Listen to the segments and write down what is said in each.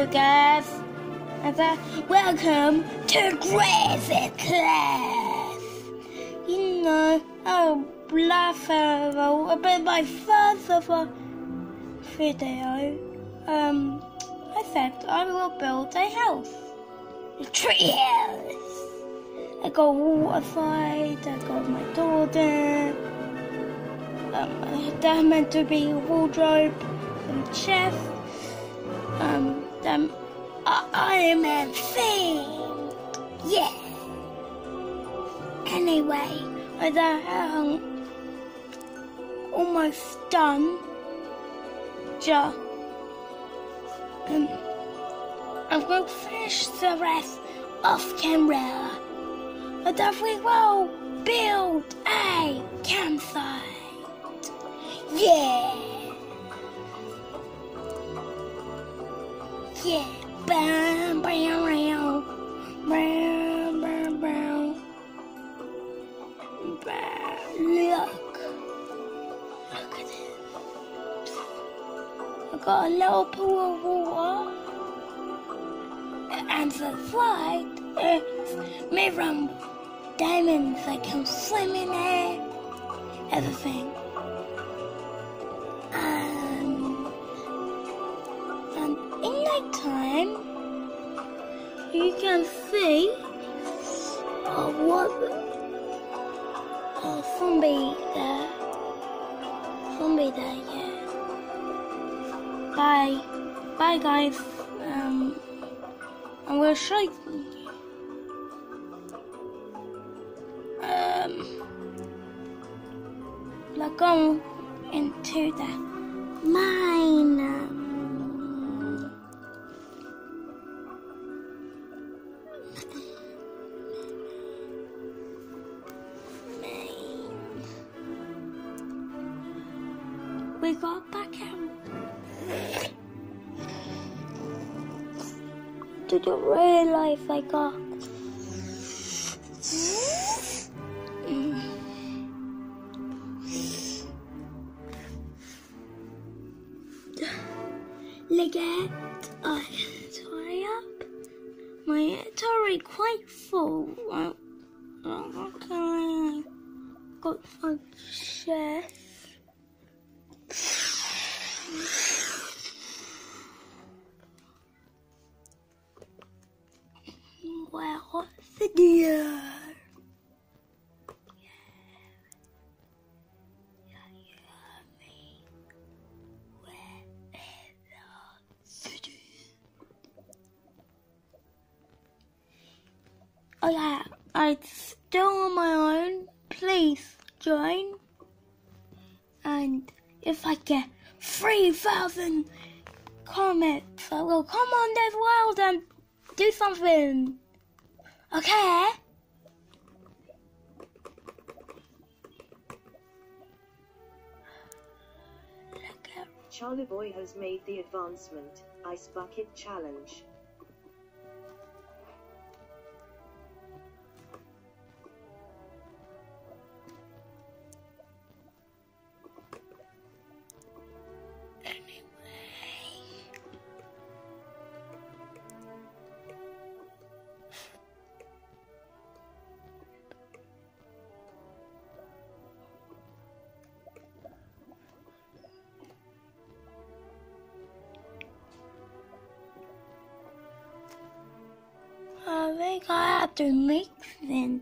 you guys. Welcome to Crazy Class. You know, I'll laugh about my first of all video. I said I will build a house, a tree house. I got water slide, I got my daughter. There's meant to be a wardrobe, some chest, Iron Man theme. Yeah. Anyway, I'm almost done. I'm going to finish the rest off camera. And then we will build a campsite. Yeah. Yeah. Bam, bam, bam, bam, bam, bam. Look at this. I got a little pool of water, and the slide is made from diamonds. I can swim in there, everything. And in night time, you can see what zombie there. Zombie there, yeah. Bye guys. I'm gonna show you. Let's go into the mine. We got back out to the real life I got. Look at tie up. My inventory quite full. Okay, got some chest. Well, what's the deal? Oh yeah, I'm still on my own. Please join. And if I get 3,000 comments, I will come on this world and do something. Okay? Charlie Boy has made the advancement Ice Bucket Challenge. I think I have to mix them.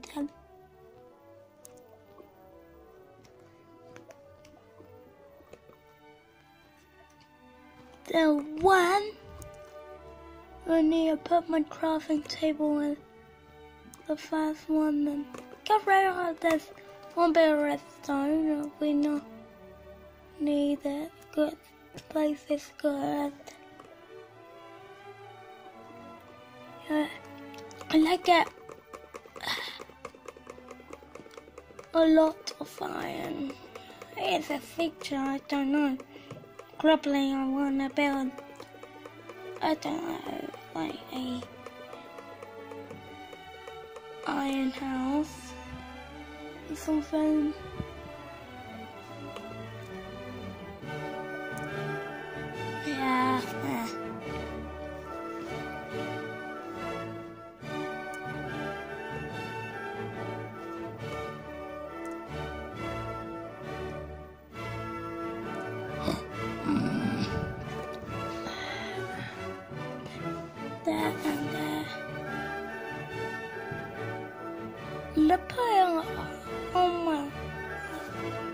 The one, I need to put my crafting table in the first one and get rid of this one bit of redstone. We not need it. Good place is good. Yeah. I like it. A lot of iron. It's a feature, I don't know. Probably I wanna build, I don't know, like a iron house or something. Yeah. there and there. Lepas yang